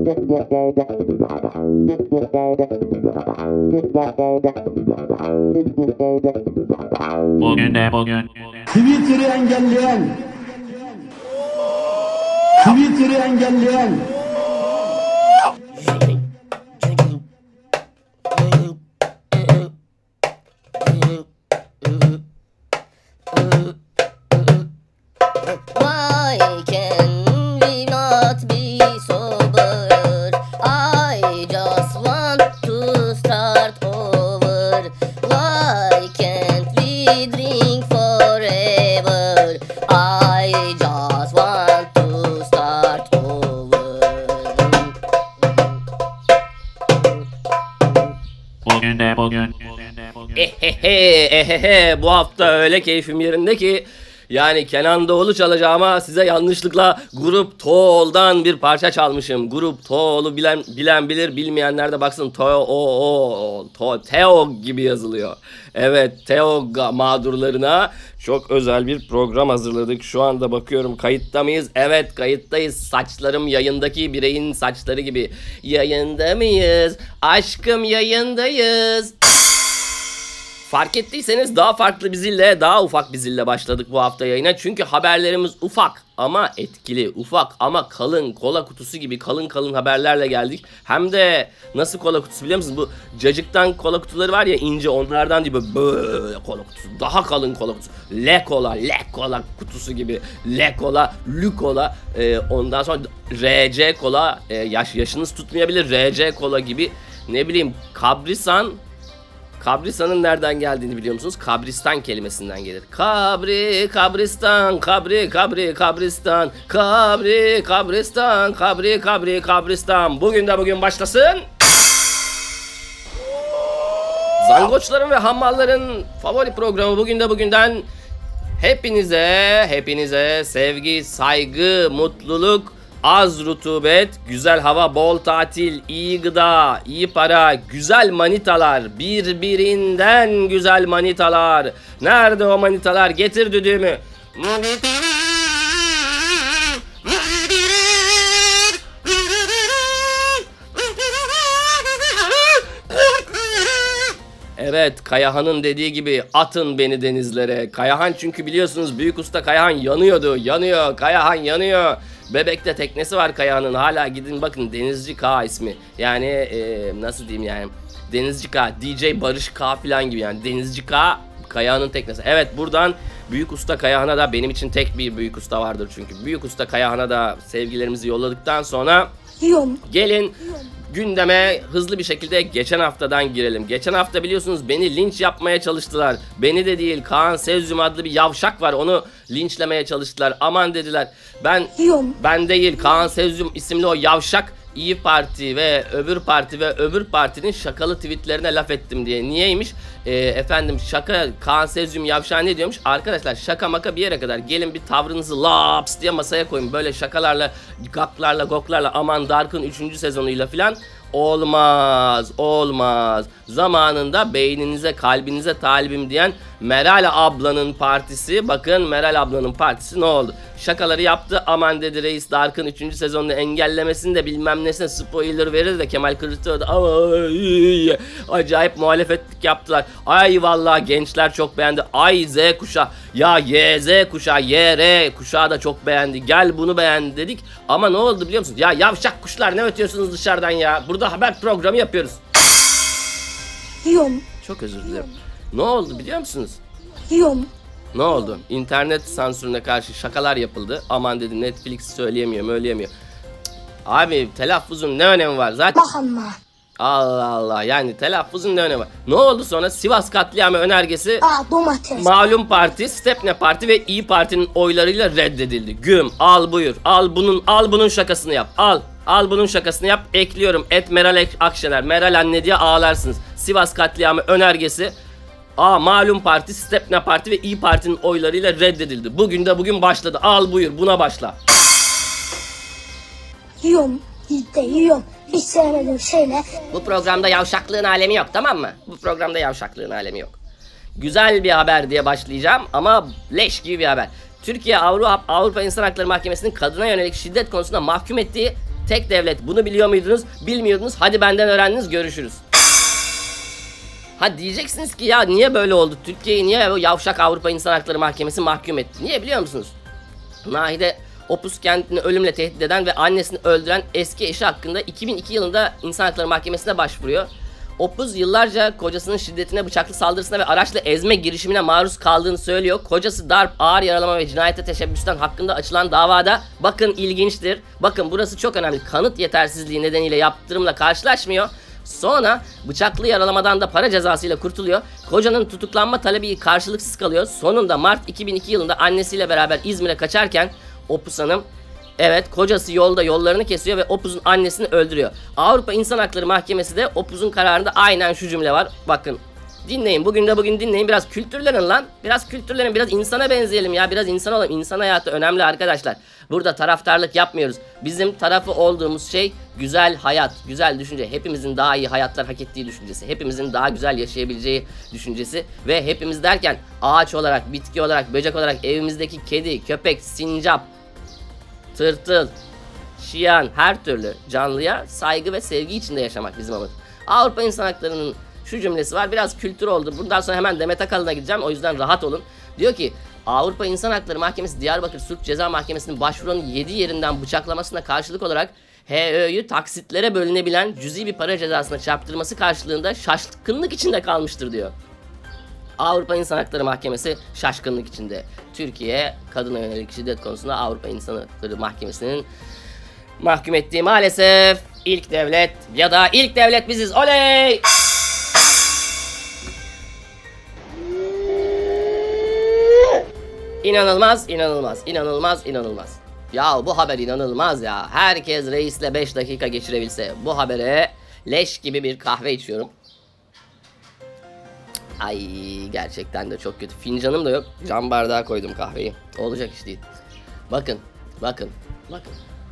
Bugün Twitter'ı engelleyen Why can we not be sober? I just want to start over. Why can't we drink forever? I just want to start over. bugün. Bu hafta öyle keyfim yerinde ki yani Kenan Doğulu çalacağıma size yanlışlıkla Grup Tool'dan bir parça çalmışım. Grup Tool'u bilen bilir, bilmeyenler de baksın. Teo gibi yazılıyor. Evet, Teo mağdurlarına çok özel bir program hazırladık. Şu anda bakıyorum, kayıtta mıyız? Evet, kayıttayız. Saçlarım yayındaki bireyin saçları gibi. Yayında mıyız? Aşkım, yayındayız. Fark ettiyseniz daha farklı bir zille, daha ufak bir zille başladık bu hafta yayına. Çünkü haberlerimiz ufak ama etkili, ufak ama kalın, kola kutusu gibi kalın haberlerle geldik. Hem de nasıl kola kutusu biliyor musunuz? Bu cacıktan kola kutuları var ya, ince, onlardan değil, böyle kola kutusu. Daha kalın kola kutusu. Le kola kutusu gibi. Le kola, lü kola. Ondan sonra RC kola, yaşınız tutmayabilir. RC kola gibi, ne bileyim, Kabrisan. Kabristan'ın nereden geldiğini biliyor musunuz? Kabristan kelimesinden gelir. Kabristan, Kabristan, Kabristan. Bugün başlasın. Zangoçların ve hammalların favori programı bugünden hepinize sevgi, saygı, mutluluk, az rutubet, güzel hava, bol tatil, iyi gıda, iyi para, güzel manitalar, birbirinden güzel manitalar. Nerede o manitalar? Getir düdüğümü. Evet, Kayahan'ın dediği gibi atın beni denizlere. Kayahan, çünkü biliyorsunuz büyük usta Kayahan yanıyor. Kayahan yanıyor. Bebek'te teknesi var Kayahan'ın. Hala gidin bakın, Denizci K ismi. Yani nasıl diyeyim yani. Denizci K, DJ Barış K falan gibi yani. Denizci K, Kayahan'ın teknesi. Evet, buradan büyük usta Kayahan'a da, benim için tek bir büyük usta vardır çünkü. Büyük usta Kayahan'a da sevgilerimizi yolladıktan sonra gelin gündeme hızlı bir şekilde geçen haftadan girelim. Geçen hafta biliyorsunuz beni linç yapmaya çalıştılar. Beni de değil, Kaan Sezyum adlı bir yavşak var, onu linçlemeye çalıştılar. Aman dediler. Ben değil, Kaan Sezyum isimli o yavşak İyi Parti ve öbür partinin şakalı tweetlerine laf ettim diye. Niyeymiş? Efendim, şaka, Kaan Sezyum yavşağı ne diyormuş? Arkadaşlar, şaka maka bir yere kadar. Gelin bir tavrınızı laps diye masaya koyun. Böyle şakalarla, goklarla, aman Dark'ın 3. sezonuyla filan olmaz. Zamanında beyninize, kalbinize talibim diyen Meral ablanın partisi, bakın Meral ablanın partisi ne oldu? Şakaları yaptı, aman dedi reis Dark'ın 3. sezonunu engellemesini de bilmem nesine spoiler verir de Kemal Kılıçdaroğlu acayip muhalefetlik yaptılar. Ay vallahi gençler çok beğendi. Ay Z kuşağı, ya YZ kuşağı, YR kuşağı da çok beğendi. Gel bunu beğendi dedik ama ne oldu biliyor musunuz? Ya yavşak kuşlar, ne ötüyorsunuz dışarıdan ya? Burada haber programı yapıyoruz. Çok özür dilerim. Ne oldu biliyor musunuz? Ne oldu? İnternet sansürüne karşı şakalar yapıldı. Aman dedi Netflix söyleyemiyor. Abi telaffuzun ne önemi var? Zaten Allah yani telaffuzun ne önemi var? Ne oldu sonra? Sivas katliamı önergesi malum parti, Stepne Parti ve İyi Parti'nin oylarıyla reddedildi. Güm, al buyur. Al bunun şakasını yap. Al bunun şakasını yap. Ekliyorum. Meral Akşener, Meral anne diye ağlarsınız. Sivas katliamı önergesi malum parti, Stepne Parti ve İyi Parti'nin oylarıyla reddedildi. Bugün başladı. Al buyur, buna başla. Yiyorum. Hiç sevmediğim şeyler. Bu programda yavşaklığın alemi yok, tamam mı? Bu programda yavşaklığın alemi yok. Güzel bir haber diye başlayacağım ama leş gibi bir haber. Türkiye Avrupa İnsan Hakları Mahkemesi'nin kadına yönelik şiddet konusunda mahkum ettiği tek devlet. Bunu biliyor muydunuz? Bilmiyordunuz. Hadi benden öğrendiniz. Görüşürüz. Ha diyeceksiniz ki ya niye böyle oldu? Türkiye'yi niye o yavşak Avrupa İnsan Hakları Mahkemesi mahkum etti? Niye biliyor musunuz? Nahide Opus kendini ölümle tehdit eden ve annesini öldüren eski eşi hakkında 2002 yılında İnsan Hakları Mahkemesi'ne başvuruyor. Opus yıllarca kocasının şiddetine, bıçaklı saldırısına ve araçla ezme girişimine maruz kaldığını söylüyor. Kocası darp, ağır yaralama ve cinayete teşebbüsten hakkında açılan davada, bakın ilginçtir, bakın burası çok önemli, kanıt yetersizliği nedeniyle yaptırımla karşılaşmıyor. Sonra bıçaklı yaralamadan da para cezasıyla kurtuluyor. Kocanın tutuklanma talebi karşılıksız kalıyor. Sonunda Mart 2002 yılında annesiyle beraber İzmir'e kaçarken Opus Hanım, evet, kocası yolda yollarını kesiyor ve Opus'un annesini öldürüyor. Avrupa İnsan Hakları Mahkemesi de Opus'un kararında aynen şu cümle var. Bakın dinleyin, bugün dinleyin, biraz kültürlenin lan. Biraz kültürlenin, biraz insana benzeyelim ya, biraz insan olalım. İnsan hayatı önemli arkadaşlar. Burada taraftarlık yapmıyoruz. Bizim tarafı olduğumuz şey güzel hayat, güzel düşünce. Hepimizin daha iyi hayatlar hak ettiği düşüncesi. Hepimizin daha güzel yaşayabileceği düşüncesi. Ve hepimiz derken ağaç olarak, bitki olarak, böcek olarak evimizdeki kedi, köpek, sincap, tırtıl, şiyan, her türlü canlıya saygı ve sevgi içinde yaşamak bizim amacımız. Avrupa İnsan Hakları'nın şu cümlesi var, biraz kültür oldu. Bundan sonra hemen Demet Akalın'a gideceğim, o yüzden rahat olun. Diyor ki Avrupa İnsan Hakları Mahkemesi Diyarbakır Suç Ceza Mahkemesi'nin başvuranın 7 yerinden bıçaklamasına karşılık olarak HÖ'yü taksitlere bölünebilen cüzi bir para cezasına çarptırması karşılığında şaşkınlık içinde kalmıştır diyor. Avrupa İnsan Hakları Mahkemesi şaşkınlık içinde. Türkiye kadına yönelik şiddet konusunda Avrupa İnsan Hakları Mahkemesi'nin mahkum ettiği maalesef ilk devlet ya da ilk devlet biziz. Oley! İnanılmaz, inanılmaz, inanılmaz, inanılmaz. Ya bu haber inanılmaz ya. Herkes reisle 5 dakika geçirebilse. Bu habere leş gibi bir kahve içiyorum. Ay gerçekten de çok kötü. Fincanım da yok. Cam bardağa koydum kahveyi. Olacak iş değil. Bakın, bakın, bakın.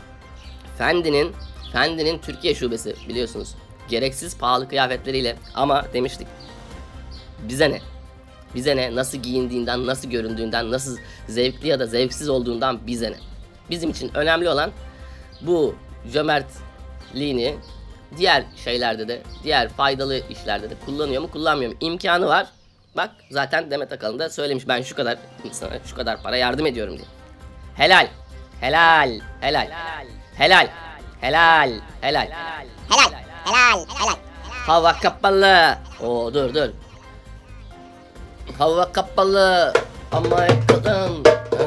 Fendi'nin Türkiye şubesi biliyorsunuz. Gereksiz pahalı kıyafetleriyle, ama demiştik. Bize ne? Bize ne? Nasıl giyindiğinden, nasıl göründüğünden, nasıl zevkli ya da zevksiz olduğundan bize ne? Bizim için önemli olan bu cömertliğini diğer şeylerde de, diğer faydalı işlerde de kullanıyor mu, kullanmıyor mu? İmkanı var. Bak zaten Demet Akalın da söylemiş, ben şu kadar insana şu kadar para yardım ediyorum diye. Helal. Helal. Helal. Helal. Helal. Helal. Helal. Helal. Helal. Hava kapalı. Oo dur. Hava kapalı. Ama yakın.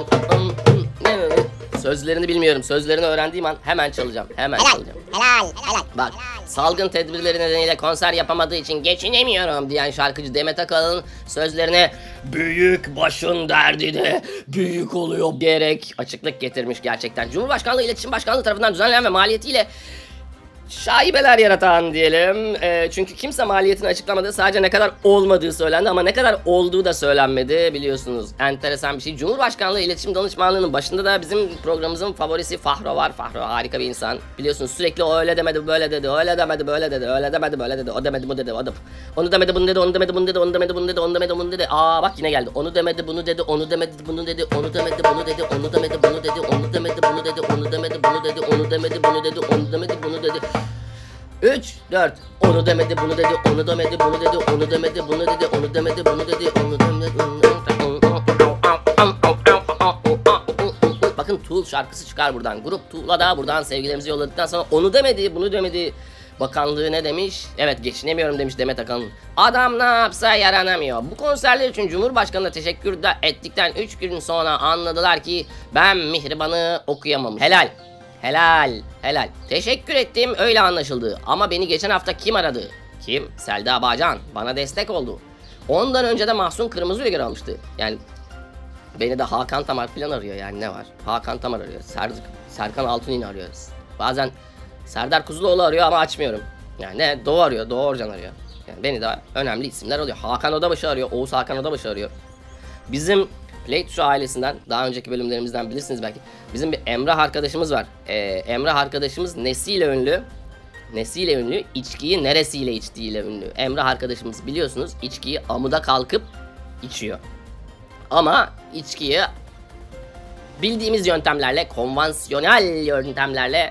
Sözlerini bilmiyorum. Sözlerini öğrendiğim an hemen çalacağım. Hemen çalacağım. Helal. Helal. Bak, salgın tedbirleri nedeniyle konser yapamadığı için geçinemiyorum diyen şarkıcı Demet Akalın sözlerine büyük başın derdi de büyük oluyor diyerek açıklık getirmiş gerçekten. Cumhurbaşkanlığı İletişim Başkanlığı tarafından düzenlenen ve maliyetiyle şaibeler yaratan diyelim. Çünkü kimse maliyetini açıklamadı. Sadece ne kadar olmadığı söylendi ama ne kadar olduğu da söylenmedi. Biliyorsunuz enteresan bir şey. Cumhurbaşkanlığı İletişim Danışmanlığı'nın başında da bizim programımızın favorisi Fahro var. Fahro harika bir insan. Biliyorsunuz sürekli o öyle demedi, böyle dedi, öyle demedi, böyle dedi, öyle demedi, böyle dedi, o demedi, bu dedi, o da. Onu demedi, bunu dedi, onu demedi, bunu dedi, onu demedi, bunu dedi, onu demedi, bunu dedi. Aa bak yine geldi. Onu demedi, bunu dedi, onu demedi, bunu dedi, onu demedi, bunu dedi, onu demedi, bunu dedi, onu demedi, bunu dedi, onu demedi, bunu dedi, onu demedi, bunu dedi, onu demedi, bunu dedi. 3, 4. Onu demedi, bunu dedi, onu demedi, bunu dedi, onu demedi, bunu dedi, onu demedi, bunu dedi, onu demedi, bakın Tool şarkısı çıkar buradan. Grup Tool'a da buradan sevgilerimizi yolladıktan sonra onu demedi, bunu demedi. Bakanlığı ne demiş? Evet, geçinemiyorum demiş Demet Akalın. Adam ne yapsa yaranamıyor. Bu konserler için Cumhurbaşkanı'na teşekkür ettikten 3 gün sonra anladılar ki ben Mihriban'ı okuyamamış. Helal. Helal, helal. Teşekkür ettim, öyle anlaşıldı. Ama beni geçen hafta kim aradı? Kim? Selda Bağcan. Bana destek oldu. Ondan önce de Mahsun Kırmızıgül almıştı. Yani beni de Hakan Tamar falan arıyor, yani ne var? Hakan Tamar arıyor, Serkan Altunin arıyor. Bazen Serdar Kuzuloğlu arıyor ama açmıyorum. Yani ne? Doğu arıyor, Doğu Orcan arıyor. Yani beni de önemli isimler oluyor. Hakan Odabaşı arıyor, Oğuz Hakan Odabaşı arıyor. Bizim Play Tuşu ailesinden, daha önceki bölümlerimizden bilirsiniz belki. Bizim bir Emrah arkadaşımız var. Emrah arkadaşımız nesiyle ünlü? Nesiyle ünlü? İçkiyi neresiyle içtiğiyle ünlü. Emrah arkadaşımız biliyorsunuz içkiyi amuda kalkıp içiyor. Ama içkiyi bildiğimiz yöntemlerle, konvansiyonel yöntemlerle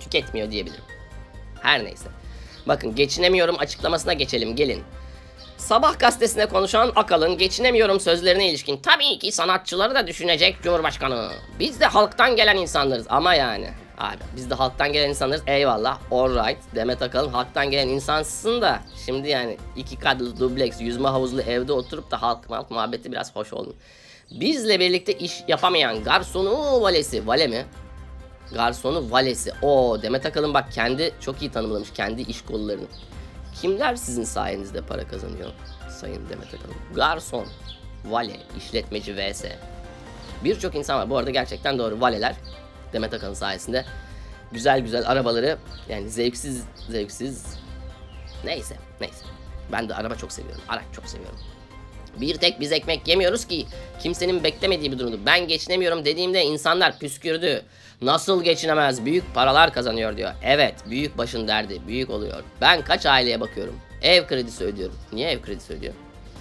tüketmiyor diyebilirim. Her neyse. Bakın geçinemiyorum açıklamasına geçelim gelin. Sabah gazetesinde konuşan Akalın geçinemiyorum sözlerine ilişkin tabii ki sanatçıları da düşünecek Cumhurbaşkanı. Biz de halktan gelen insanlarız ama yani. Abi biz de halktan gelen insanlarız eyvallah alright. Demet Akalın halktan gelen insansın da şimdi yani 2 katlı dubleks yüzme havuzlu evde oturup da halk muhabbeti biraz hoş oldu. Bizle birlikte iş yapamayan garsonu valesi, vale mi? Garsonu valesi. O Demet Akalın bak kendi çok iyi tanımlamış kendi iş kollarını. Kimler sizin sayenizde para kazanıyor Sayın Demet Akalın? Garson, vale, işletmeci vs. Birçok insan var. Bu arada gerçekten doğru. Valeler Demet Akalın sayesinde güzel güzel arabaları yani zevksiz neyse. Ben de araba çok seviyorum. Araç çok seviyorum. Bir tek biz ekmek yemiyoruz ki kimsenin beklemediği bir durumdu. Ben geçinemiyorum dediğimde insanlar püskürdü. Nasıl geçinemez? Büyük paralar kazanıyor diyor. Evet, büyük başın derdi. Büyük oluyor. Ben kaç aileye bakıyorum? Ev kredisi ödüyorum. Niye ev kredisi ödüyor?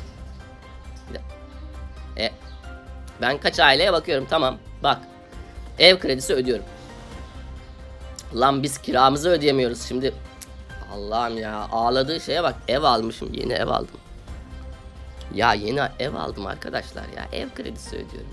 Ben kaç aileye bakıyorum? Tamam. Bak. Ev kredisi ödüyorum. Lan biz kiramızı ödeyemiyoruz. Şimdi Allah'ım ya. Ağladığı şeye bak. Ev almışım. Yeni ev aldım. Ya yeni ev aldım arkadaşlar ya. Ev kredisi ödüyorum.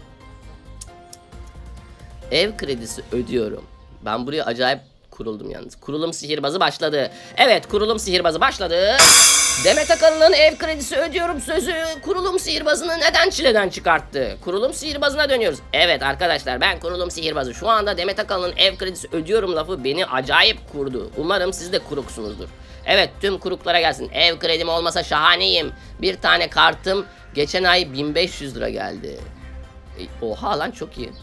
Ev kredisi ödüyorum. Ben buraya acayip kuruldum yalnız. Kurulum sihirbazı başladı. Evet, kurulum sihirbazı başladı. Demet Akalın'ın ev kredisi ödüyorum sözü kurulum sihirbazını neden çileden çıkarttı? Kurulum sihirbazına dönüyoruz. Evet arkadaşlar ben kurulum sihirbazı. Şu anda Demet Akalın'ın ev kredisi ödüyorum lafı beni acayip kurdu. Umarım siz de kuruksunuzdur. Evet tüm kuruklara gelsin. Ev kredim olmasa şahaneyim. Bir tane kartım geçen ay 1500 lira geldi. Oha lan çok iyi.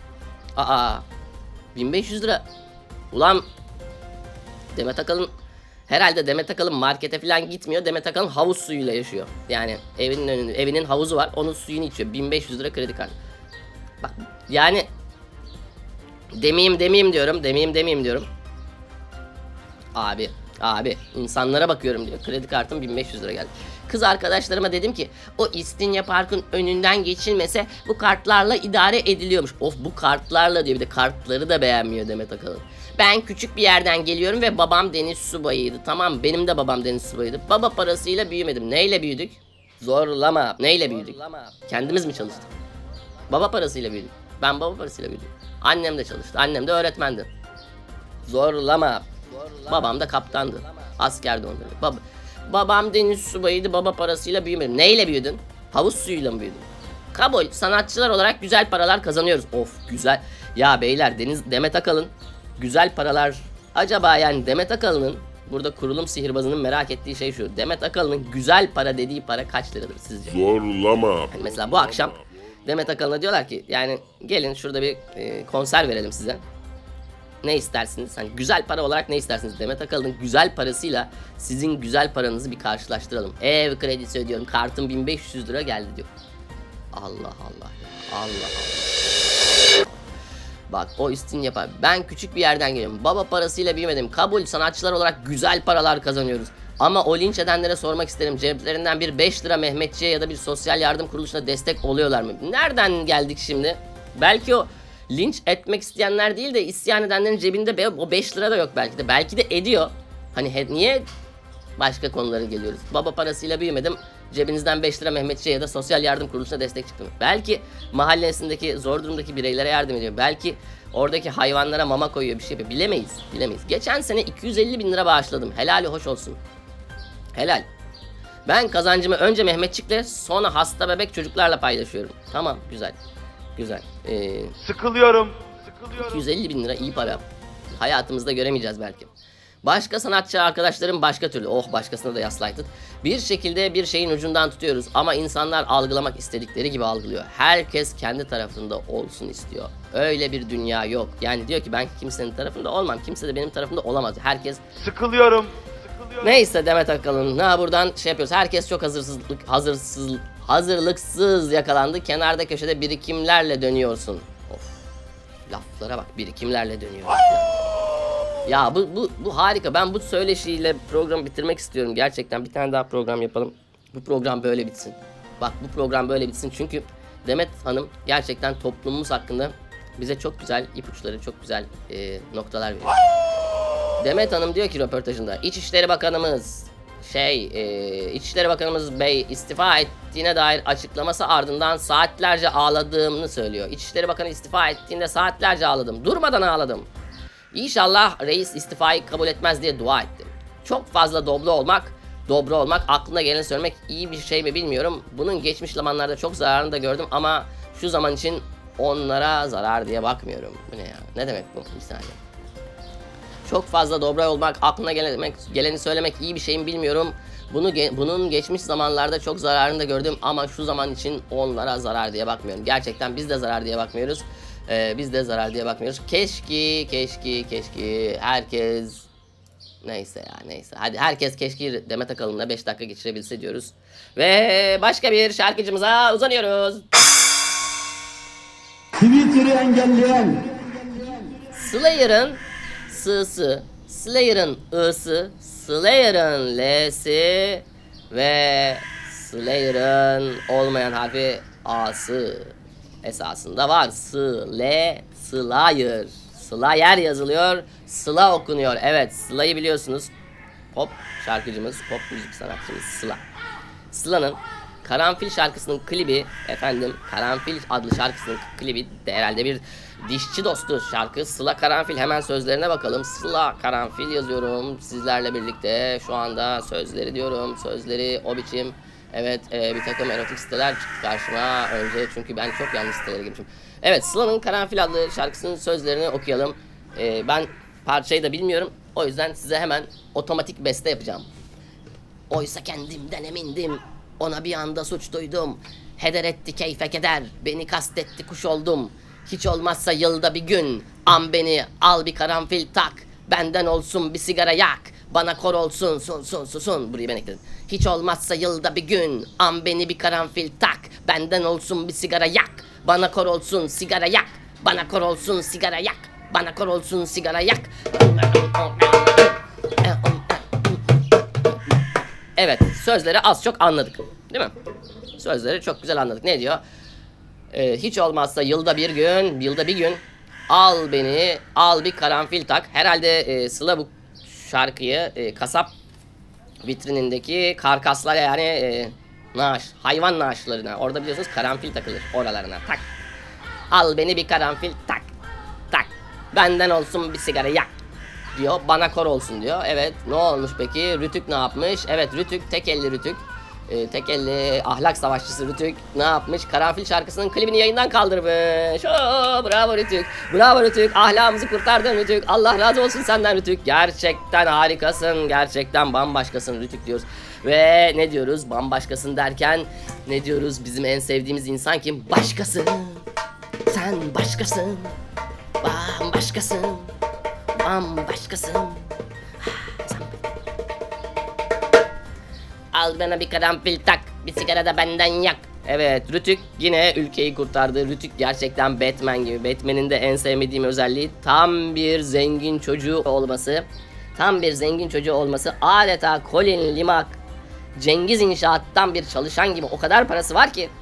1500 lira. Ulan Demet Akalın herhalde Demet Akalın markete falan gitmiyor. Demet Akalın havuz suyuyla yaşıyor. Yani evinin havuzu var. Onun suyunu içiyor. 1500 lira kredi kartı. Bak yani demeyeyim diyorum. Abi insanlara bakıyorum diyor. Kredi kartım 1500 lira geldi. Kız arkadaşlarıma dedim ki o İstinye Park'ın önünden geçilmese bu kartlarla idare ediliyormuş. Of bu kartlarla diyor, bir de kartları da beğenmiyor Demet Akalın. Ben küçük bir yerden geliyorum ve babam deniz subayıydı. Tamam benim de babam deniz subayıydı. Baba parasıyla büyümedim. Neyle büyüdük? Zorlama. Neyle büyüdük? Kendimiz mi çalıştık? Baba parasıyla büyüdük. Ben baba parasıyla büyüdüm. Annem de çalıştı. Annem de öğretmendi. Zorlama. Babam da kaptandı. Askerdi onları. Babam deniz subayıydı. Baba parasıyla büyümedim. Neyle büyüdün? Havuz suyuyla mı büyüdün? Kabul. Sanatçılar olarak güzel paralar kazanıyoruz. Of güzel. Ya beyler Demet Akalın güzel paralar. Acaba yani Demet Akalın'ın burada kurulum sihirbazının merak ettiği şey şu. Demet Akalın'ın güzel para dediği para kaç liradır sizce? Zorlama. Yani mesela bu akşam Demet Akalın'a diyorlar ki yani gelin şurada bir konser verelim size. Ne istersiniz? Hani güzel para olarak ne istersiniz? Demet Akalın'ın güzel parasıyla sizin güzel paranızı bir karşılaştıralım. Ev kredisi ödüyorum. Kartım 1500 lira geldi diyor. Allah. Bak o üstün yapar. Ben küçük bir yerden geliyorum. Baba parasıyla büyümedim. Kabul, sanatçılar olarak güzel paralar kazanıyoruz. Ama o linç edenlere sormak isterim. Ceplerinden bir 5 lira Mehmetçi'ye ya da bir sosyal yardım kuruluşuna destek oluyorlar mı? Nereden geldik şimdi? Belki o linç etmek isteyenler değil de isyan edenlerin cebinde o 5 lira da yok belki de. Belki de ediyor. Hani niye başka konulara geliyoruz? Baba parasıyla büyümedim. Cebinizden 5 lira Mehmetçi'ye ya da sosyal yardım kuruluşuna destek çıktı mı? Belki mahallesindeki zor durumdaki bireylere yardım ediyor. Belki oradaki hayvanlara mama koyuyor, bir şey yapıyor. Bilemeyiz. Geçen sene 250 bin lira bağışladım. Helali hoş olsun. Helal. Ben kazancımı önce Mehmetçik'le sonra hasta bebek çocuklarla paylaşıyorum. Tamam güzel. Sıkılıyorum. 250 bin lira iyi para. Hayatımızda göremeyeceğiz belki. Başka sanatçı arkadaşlarım başka türlü. Başkasına da yaslaytıt. Bir şekilde bir şeyin ucundan tutuyoruz ama insanlar algılamak istedikleri gibi algılıyor. Herkes kendi tarafında olsun istiyor. Öyle bir dünya yok. Yani diyor ki ben kimsenin tarafında olmam. Kimse de benim tarafımda olamaz. Herkes Sıkılıyorum. neyse Demet Akalın. Buradan şey yapıyoruz. Herkes çok hazırlıksız yakalandı. Kenarda köşede birikimlerle dönüyorsun. Of. Laflara bak. Birikimlerle dönüyor. Ya bu harika. Ben bu söyleşiyle programı bitirmek istiyorum. Gerçekten bir tane daha program yapalım. Bu program böyle bitsin. Bak bu program böyle bitsin çünkü Demet Hanım gerçekten toplumumuz hakkında bize çok güzel ipuçları, çok güzel noktalar veriyor. Demet Hanım diyor ki röportajında, İçişleri Bakanımız İçişleri Bakanımız Bey istifa ettiğine dair açıklaması ardından saatlerce ağladığımı söylüyor. İçişleri Bakanı istifa ettiğinde saatlerce ağladım. Durmadan ağladım. İnşallah reis istifayı kabul etmez diye dua ettim. Çok fazla dobra olmak, aklına geleni söylemek iyi bir şey mi bilmiyorum. Bunun geçmiş zamanlarda çok zararını da gördüm ama şu zaman için onlara zarar diye bakmıyorum. Bu ne ya? Ne demek bu? Bir saniye. Çok fazla dobra olmak, aklına geleni söylemek iyi bir şey mi bilmiyorum. Bunun geçmiş zamanlarda çok zararını da gördüm ama şu zaman için onlara zarar diye bakmıyorum. Gerçekten biz de zarar diye bakmıyoruz. Biz de zarar diye bakmıyoruz. Keşke herkes... Neyse. Hadi herkes keşke Demet Akalın'la 5 dakika geçirebilse diyoruz. Ve başka bir şarkıcımıza uzanıyoruz. Twitter'ı engelleyen Slayer'ın S'sı, Slayer'ın I'sı, Slayer'ın L'si ve Slayer'ın olmayan harfi A'sı esasında var. Slayer. Slayer yazılıyor. Sıla okunuyor. Evet, Sıla'yı biliyorsunuz. Pop şarkıcımız, pop müzik sanatçımız Sıla. Sıla'nın Karanfil şarkısının klibi, Karanfil adlı şarkısının klibi de herhalde bir dişçi dostu şarkı. Sıla Karanfil, hemen sözlerine bakalım. Sıla Karanfil yazıyorum sizlerle birlikte. Şu anda sözleri diyorum. Sözleri o biçim. Evet, bir takım erotik siteler çıktı karşıma önce çünkü ben çok yanlış sitelere girmişim. Evet, Sıla'nın Karanfil adlı şarkısının sözlerini okuyalım. Ben parçayı da bilmiyorum. O yüzden size hemen otomatik beste yapacağım. Oysa kendimden emindim, ona bir anda suç duydum. Heder etti keyfe keder, beni kastetti kuş oldum. Hiç olmazsa yılda bir gün, an beni al bir karanfil tak. Benden olsun bir sigara yak, bana kor olsun sun. Burayı ben ekledim. Hiç olmazsa yılda bir gün, an beni bir karanfil tak. Benden olsun bir sigara yak, bana kor olsun sigara yak. Bana kor olsun sigara yak, bana kor olsun sigara yak. Evet, sözleri az çok anladık, değil mi? Sözleri çok güzel anladık. Ne diyor? Hiç olmazsa yılda bir gün al beni, al bir karanfil tak. Herhalde Sıla bu şarkıyı kasap vitrinindeki karkaslara, yani hayvan naaşlarına, orada biliyorsunuz karanfil takılır, oralarına tak. Al beni bir karanfil tak, tak. Benden olsun bir sigara yak diyor, bana kor olsun diyor. Evet, ne olmuş peki? Rütük ne yapmış? Evet, Rütük, tek elli Rütük. Tek elli ahlak savaşçısı Rütük ne yapmış? Karanfil şarkısının klibini yayından kaldırmış. Bravo Rütük. Bravo Rütük. Ahlakımızı kurtardın Rütük. Allah razı olsun senden Rütük. Gerçekten harikasın. Gerçekten bambaşkasın Rütük diyoruz. Ve ne diyoruz? Bambaşkasın derken ne diyoruz? Bizim en sevdiğimiz insan kim? Başkasın. Sen başkasın. Bambaşkasın. Bambaşkasın. Al bana bir karanfil tak, bir sigara da benden yak. Evet, Rütük yine ülkeyi kurtardı. Rütük gerçekten Batman gibi. Batman'in de en sevmediğim özelliği tam bir zengin çocuğu olması. Adeta Colin Limak, Cengiz İnşaat'tan bir çalışan gibi. O kadar parası var ki.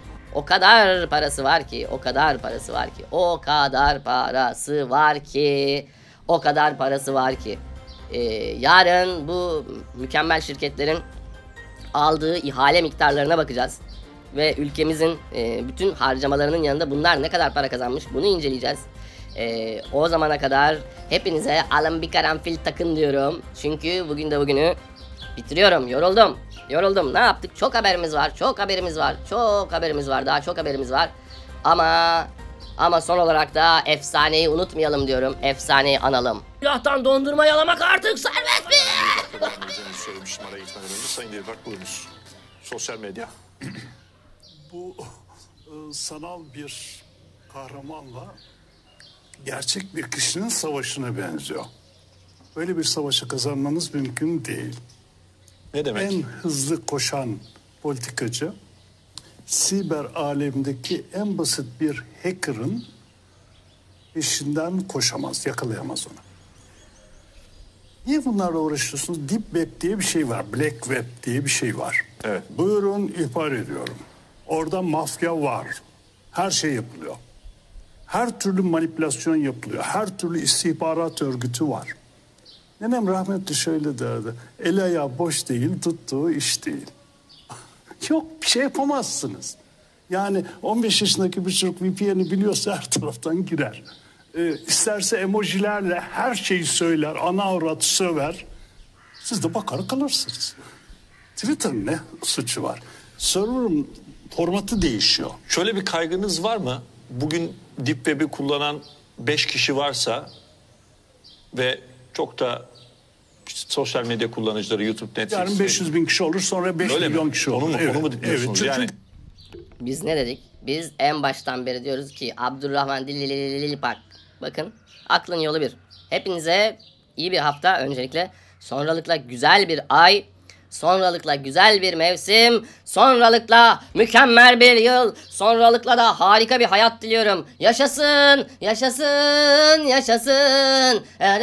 Yarın bu mükemmel şirketlerin aldığı ihale miktarlarına bakacağız. Ve ülkemizin bütün harcamalarının yanında bunlar ne kadar para kazanmış, bunu inceleyeceğiz. O zamana kadar hepinize alın bir karanfil takın diyorum. Çünkü bugün de bugünü bitiriyorum. Yoruldum. Ne yaptık? Çok haberimiz var. Daha çok haberimiz var. Ama son olarak da efsaneyi unutmayalım diyorum. Efsaneyi analım. Silahtan dondurma yalamak artık serbest mi? Söylemiştim araya gitmeden önce. Sayın Dilbert buyurunuz. Sosyal medya. Bu sanal bir kahramanla gerçek bir kişinin savaşına benziyor. Böyle bir savaşı kazanmanız mümkün değil. Ne demek? En hızlı koşan politikacı, siber alemdeki en basit bir hacker'ın peşinden koşamaz, yakalayamaz onu. Niye bunlarla uğraşıyorsunuz? Deep Web diye bir şey var, Black Web diye bir şey var. Evet. Buyurun, ihbar ediyorum. Orada mafya var. Her şey yapılıyor. Her türlü manipülasyon yapılıyor. Her türlü istihbarat örgütü var. Nenem rahmetli şöyle derdi. El ayağı boş değil, tuttuğu iş değil. Yok, bir şey yapamazsınız. Yani 15 yaşındaki bir çocuk VPN'i biliyorsa her taraftan girer. İsterse emojilerle her şeyi söyler, ana avrat söver. Siz de bakar kalırsınız. Twitter'ın ne suçu var? Server'ın formatı değişiyor. Şöyle bir kaygınız var mı? Bugün Deep Web'i kullanan 5 kişi varsa ve çok da sosyal medya kullanıcıları, YouTube, Netflix... Yarın 500 bin kişi olur, sonra 5 Öyle milyon mi? kişi olur. Onu mu, Evet. onu mu diyorsunuz? Evet, Yani Biz ne dedik? Biz en baştan beri diyoruz ki Abdurrahman Dililipak. Bakın aklın yolu bir. Hepinize iyi bir hafta öncelikle. Sonralıkla güzel bir ay. Sonralıkla güzel bir mevsim. Sonralıkla mükemmel bir yıl. Sonralıkla da harika bir hayat diliyorum. Yaşasın, yaşasın, yaşasın.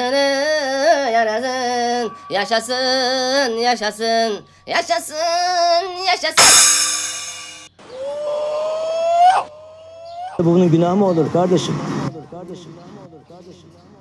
Yaşasın, yaşasın, yaşasın. Yaşasın, yaşasın. Bunun günahı mı olur kardeşim?